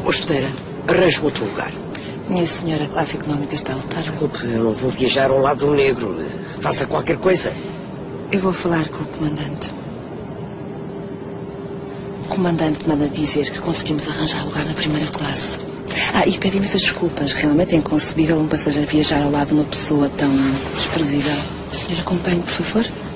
Hospedeira, arranje-me outro lugar. Minha senhora, a classe económica está lotada. Desculpe, eu não vou viajar ao lado negro. Faça qualquer coisa. Eu vou falar com o comandante. O comandante manda dizer que conseguimos arranjar lugar na primeira classe. E pede imensas desculpas. Realmente é inconcebível um passageiro viajar ao lado de uma pessoa tão desprezível. O senhor acompanhe, por favor?